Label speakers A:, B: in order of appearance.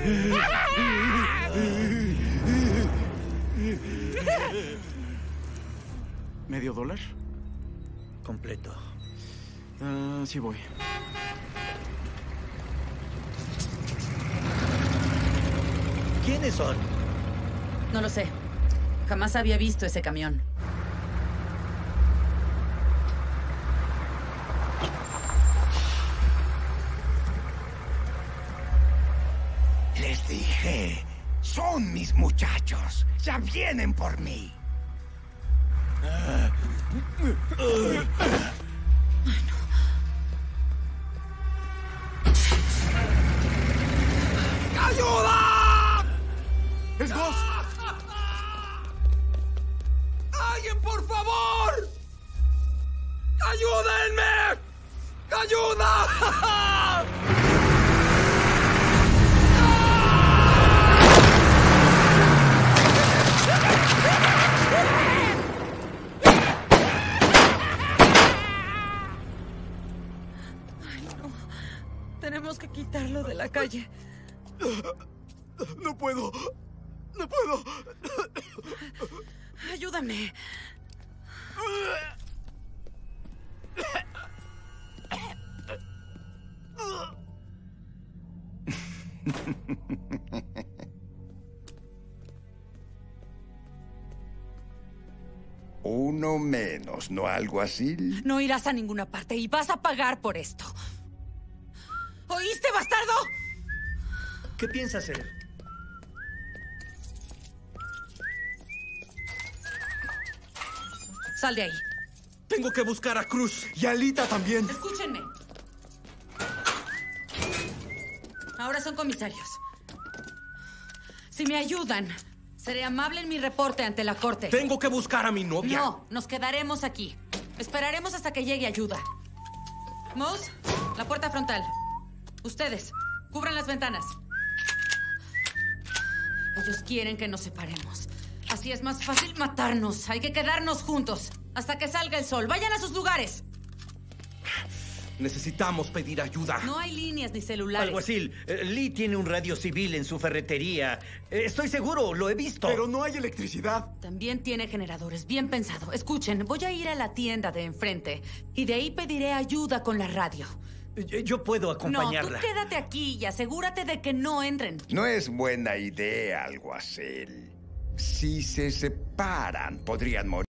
A: ¿Medio dólar?
B: Completo.
A: Sí voy.
B: ¿Quiénes son?
C: No lo sé. Jamás había visto ese camión.
D: Les dije, son mis muchachos. Ya vienen por mí. ¡Ayuda!
A: ¡Es Gus!
D: ¡Alguien, por favor! ¡Ayúdenme! ¡Ayuda!
C: Tenemos que quitarlo de la calle.
A: No puedo. No puedo.
C: Ayúdame.
D: Uno menos, ¿no algo así?
C: No irás a ninguna parte y vas a pagar por esto. ¿Oíste, bastardo?
B: ¿Qué piensa hacer?
C: Sal de ahí.
B: Tengo que buscar a Cruz.
A: Y a Alita también.
C: Escúchenme. Ahora son comisarios. Si me ayudan, seré amable en mi reporte ante la corte.
B: Tengo que buscar a mi novia.
C: No, nos quedaremos aquí. Esperaremos hasta que llegue ayuda. Mouse, la puerta frontal. Ustedes, cubran las ventanas. Ellos quieren que nos separemos. Así es más fácil matarnos. Hay que quedarnos juntos hasta que salga el sol. Vayan a sus lugares.
B: Necesitamos pedir ayuda.
C: No hay líneas ni celulares.
E: Alguacil, Lee tiene un radio civil en su ferretería. Estoy seguro, lo he visto.
A: Pero no hay electricidad.
C: También tiene generadores. Bien pensado. Escuchen, voy a ir a la tienda de enfrente y de ahí pediré ayuda con la radio.
E: Yo puedo acompañarla.
C: No, tú quédate aquí y asegúrate de que no entren.
D: No es buena idea, alguacil. Si se separan, podrían morir.